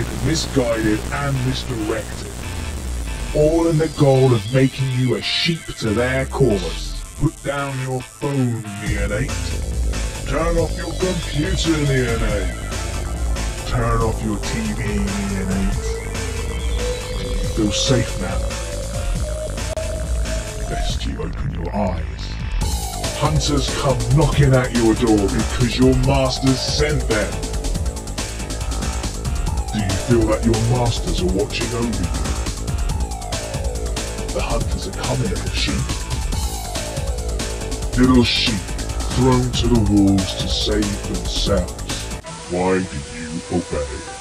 misguided, and misdirected, all in the goal of making you a sheep to their cause. Put down your phone, neonate. Turn off your computer, neonate. Turn off your TV, neonate. Feel safe now. Best you open your eyes. Hunters come knocking at your door because your masters sent them. Do you feel that your masters are watching over you? The hunters are coming, little sheep. Little sheep thrown to the wolves to save themselves. Why do you obey?